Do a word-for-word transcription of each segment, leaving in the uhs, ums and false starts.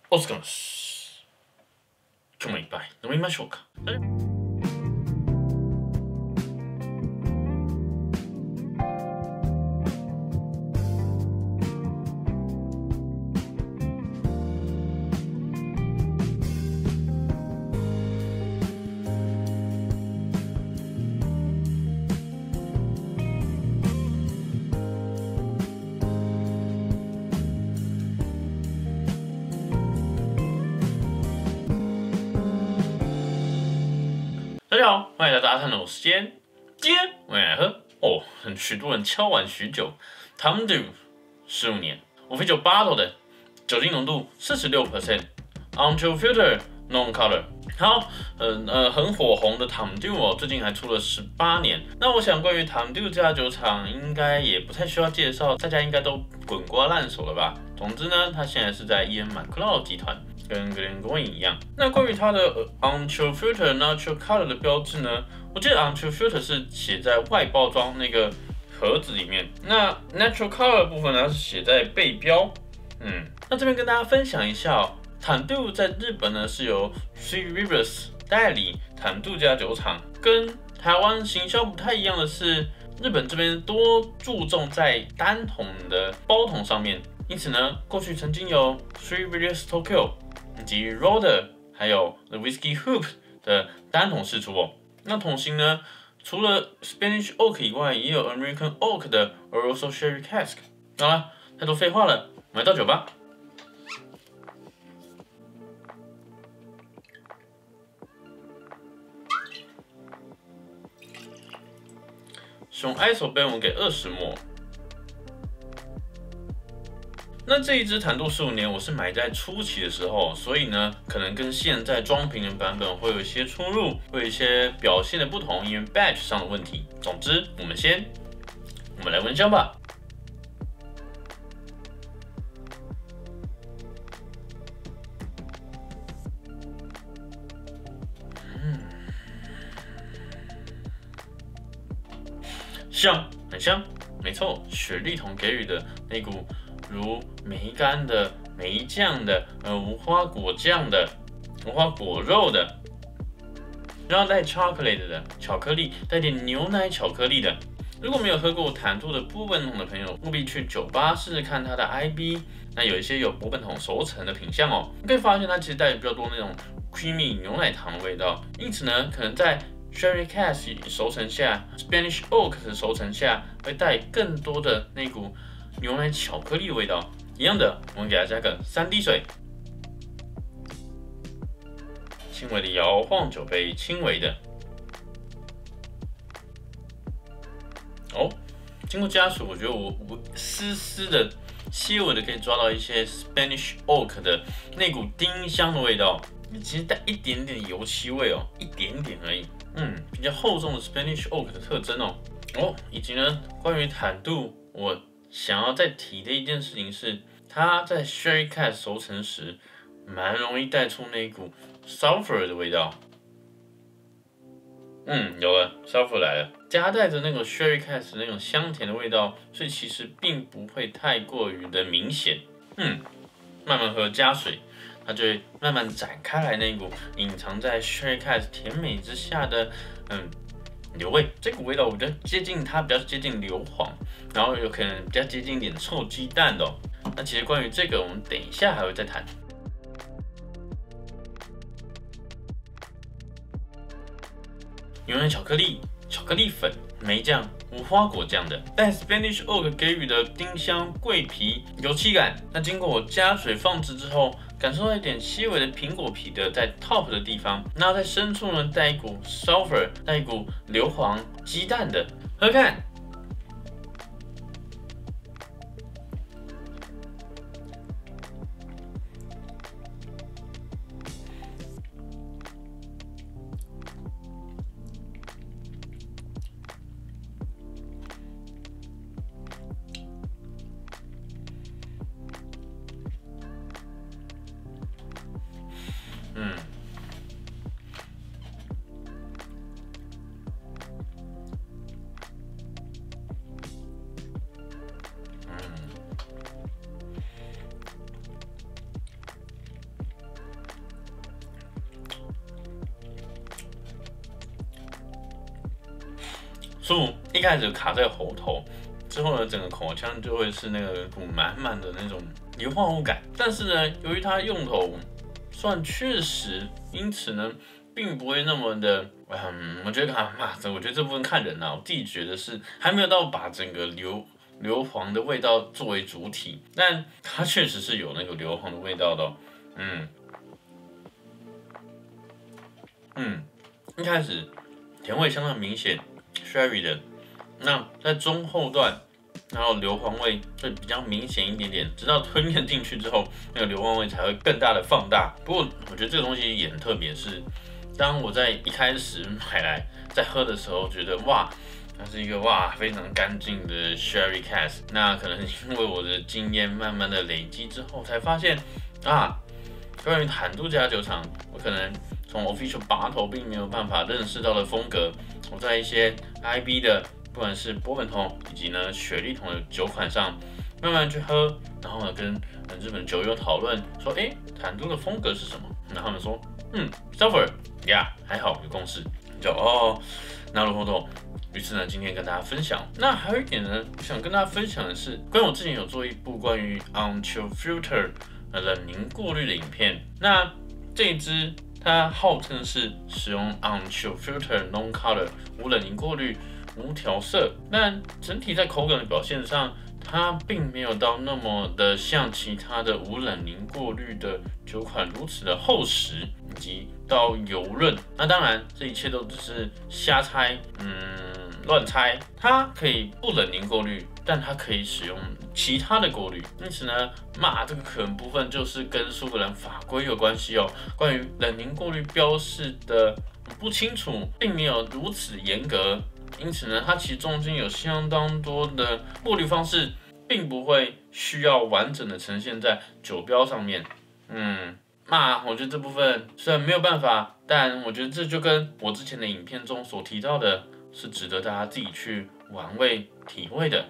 お疲れ様です。今日もいっぱい飲みましょうか。大家好，欢迎来到阿探的我是今今天我们来喝哦，很许多人敲碗许久 ，Tom Dew 十五年五啤酒 bottle 的酒精浓度四十六 percent，unfiltered non color。好，呃呃，很火红的 Tom Dew 哦，最近还出了十八年。那我想关于 Tom Dew 这家酒厂，应该也不太需要介绍，大家应该都滚瓜烂熟了吧？总之呢，它现在是在伊恩马克劳集团。跟 Glengoyne 一样。那关于它的、呃、unfiltered natural color 的标志呢？我记得 unfiltered 是写在外包装那个盒子里面，那 natural color 的部分呢是写在背标。嗯，那这边跟大家分享一下哦，坦度在日本呢是由 Three Rivers 代理坦度这家酒厂，跟台湾行销不太一样的是，日本这边多注重在单桶的包桶上面，因此呢，过去曾经有 Three Rivers Tokyo。以及 Roder 还有 The Whiskey Hoop 的单桶释出哦。那桶型呢，除了 Spanish Oak 以外，也有 American Oak 的 Oloroso Sherry Cask。好了，太多废话了，我们来倒酒吧。使用 I S O 杯，我们给二十沫。那这一支坦度十五年，我是买在初期的时候，所以呢，可能跟现在装瓶的版本会有一些出入，会有一些表现的不同，因为 batch 上的问题。总之，我们先，我们来闻香吧。嗯，香，很香，没错，雪莉桶给予的那股。如梅干的、梅酱的、呃无花果酱的、无花果肉的，然后带 chocolate 的巧克力，带点牛奶巧克力的。如果没有喝过坦度的波本桶的朋友，务必去酒吧试试看它的 I B。那有一些有波本桶熟成的品相哦，你可以发现它其实带比较多那种 creamy 牛奶糖的味道。因此呢，可能在 Sherry Cask 熟成下 ，Spanish Oak 的熟成下，会带更多的那股。牛奶巧克力的味道，一样的，我们给它加个三滴水，轻微的摇晃酒杯，轻微的。哦，经过加水，我觉得我我丝丝的、细微的可以抓到一些 Spanish Oak 的那股丁香的味道，其实带一点点油漆味哦，一点点而已。嗯，比较厚重的 Spanish Oak 的特征哦。哦，以及呢，关于坦度，我。想要再提的一件事情是，它在 Sherry Cask 熟成时，蛮容易带出那一股 sulfur 的味道。嗯，有了 sulfur 来了，夹带着那种 Sherry Cask 那种香甜的味道，所以其实并不会太过于的明显。嗯，慢慢喝加水，它就会慢慢展开来那股隐藏在 Sherry Cask 甜美之下的，嗯。牛味，这股味道我觉得接近它比较接近硫磺，然后有可能比较接近一点臭鸡蛋的哦。那其实关于这个，我们等一下还会再谈。牛奶巧克力、巧克力粉、梅酱、无花果酱的，带 Spanish Oak 给予的丁香、桂皮、油漆感。那经过我加水放置之后。感受到一点细微的苹果皮的在 top 的地方，那在深处呢带一股 sulfur， 带一股硫磺、鸡蛋的，喝看。嗯， 舒服。一开始卡在喉头，之后呢，整个口腔就会是那个股满满的那种硫化物感。但是呢，由于它用头算确实，因此呢，并不会那么的，嗯，我觉得啊，我觉得这部分看人啊，我自己觉得是还没有到把整个硫硫磺的味道作为主体，但它确实是有那个硫磺的味道的、哦，嗯嗯，一开始甜味相当明显 ，sherry 的，那在中后段，然后硫磺味会比较明显一点点，直到吞咽进去之后，那个硫磺味才会更大的放大。不过我觉得这个东西也很特别，是当我在一开始买来在喝的时候，觉得哇。它是一个哇非常干净的 sherry cask， 那可能因为我的经验慢慢的累积之后，才发现啊，关于坦度这家酒厂，我可能从 official bottle 并没有办法认识到的风格，我在一些 I B 的，不管是波本桶以及呢雪莉桶的酒款上，慢慢去喝，然后呢跟日本酒友讨论说，哎，坦度的风格是什么？然后他们说，嗯 ，sulfur， 呀，还好有共识，就哦，なるほど。于是呢，今天跟大家分享。那还有一点呢，我想跟大家分享的是，关于我之前有做一部关于 on chill filter 冷凝过滤的影片。那这一支它号称是使用 on chill filter non color 无冷凝过滤、无调色，但整体在口感的表现上，它并没有到那么的像其他的无冷凝过滤的酒款如此的厚实以及到油润。那当然，这一切都只是瞎猜，嗯。乱猜，它可以不冷凝过滤，但它可以使用其他的过滤。因此呢，嘛，这个可能部分就是跟苏格兰法规有关系哦。关于冷凝过滤标示的不清楚，并没有如此严格。因此呢，它其实中间有相当多的过滤方式，并不会需要完整的呈现在酒标上面。嗯，嘛，我觉得这部分虽然没有办法，但我觉得这就跟我之前的影片中所提到的。是值得大家自己去玩味、体会的。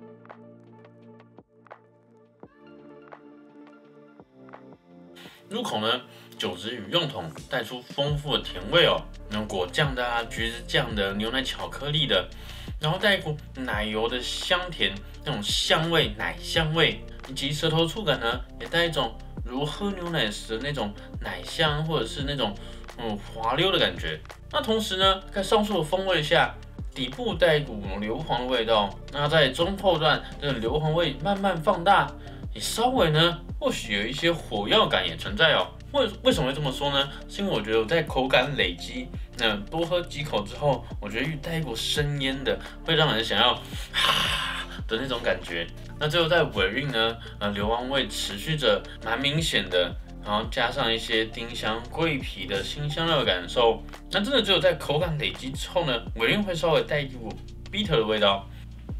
入口呢，酒质与用桶带出丰富的甜味哦，那果酱的啊、橘子酱的、牛奶巧克力的，然后带一股奶油的香甜那种香味、奶香味，以及舌头触感呢，也带一种如喝牛奶时的那种奶香，或者是那种嗯滑溜的感觉。那同时呢，在上述的风味下，底部带一股硫磺的味道，那在中后段，这个硫磺味慢慢放大，也稍微呢，或许有一些火药感也存在哦。为为什么会这么说呢？是因为我觉得我在口感累积，那多喝几口之后，我觉得带一股生烟的，会让人想要哈的那种感觉。那最后在尾韵呢，呃，硫磺味持续着蛮明显的。然后加上一些丁香、桂皮的新香料的感受，那真的只有在口感累积之后呢，尾韵会稍微带一股 bitter 的味道，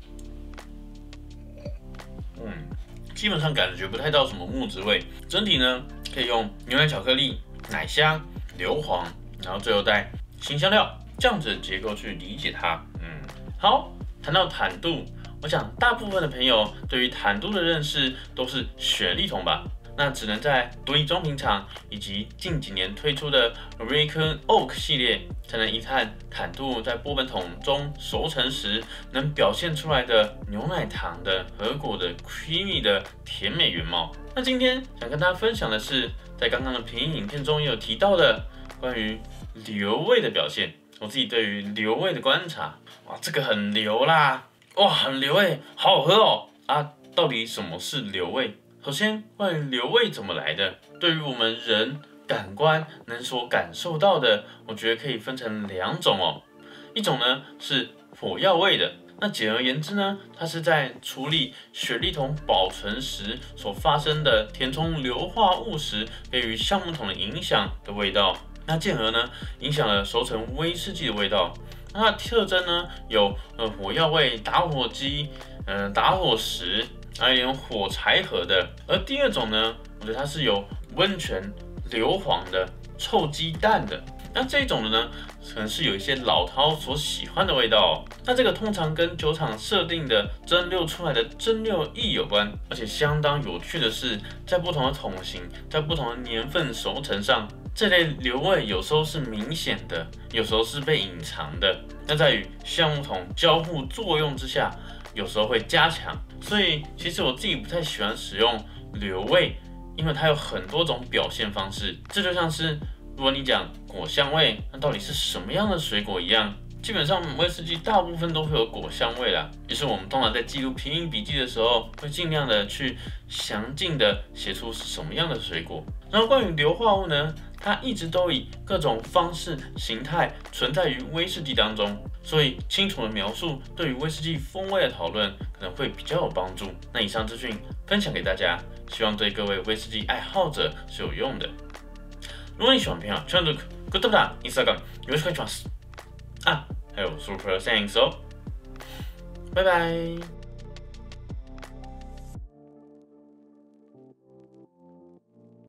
嗯，基本上感觉不太到什么木质味。整体呢，可以用牛奶巧克力、奶香、硫磺，然后最后带新香料这样子的结构去理解它。嗯，好，谈到坦度，我想大部分的朋友对于坦度的认识都是雪莉桶吧。那只能在独立装瓶厂以及近几年推出的 Raycon Oak 系列，才能一探坦度在波本桶中熟成时能表现出来的牛奶糖的核果的 creamy 的甜美原貌。那今天想跟大家分享的是，在刚刚的评影影片中也有提到的关于硫味的表现。我自己对于硫味的观察，哇，这个很硫啦，哇，很硫诶，好好喝哦啊！到底什么是硫味？首先，关于硫味怎么来的，对于我们人感官能所感受到的，我觉得可以分成两种哦。一种呢是火药味的，那简而言之呢，它是在处理雪莉桶保存时所发生的填充硫化物时给予橡木桶的影响的味道。那进而呢，影响了熟成威士忌的味道。那它的特征呢，有呃火药味、打火机、呃打火石。还有点火柴盒的，而第二种呢，我觉得它是有温泉、硫磺的、臭鸡蛋的。那这种的呢，可能是有一些老饕所喜欢的味道哦。那这个通常跟酒厂设定的蒸馏出来的蒸馏液有关，而且相当有趣的是，在不同的桶型、在不同的年份熟成上， 这类硫味有时候是明显的，有时候是被隐藏的。那在与橡木桶交互作用之下，有时候会加强。所以其实我自己不太喜欢使用硫味，因为它有很多种表现方式。这就像是如果你讲果香味，那到底是什么样的水果一样。基本上威士忌大部分都会有果香味啦，于是我们通常在记录品饮笔记的时候，会尽量的去详尽的写出是什么样的水果。然后关于硫化物呢，它一直都以各种方式形态存在于威士忌当中，所以清楚的描述对于威士忌风味的讨论可能会比较有帮助。那以上资讯分享给大家，希望对各位威士忌爱好者是有用的。如果你喜欢片啊，チャンネルグッドボタン、インスタグラムよろしくお願いします。啊，还有 Super Thanks 哦，拜拜。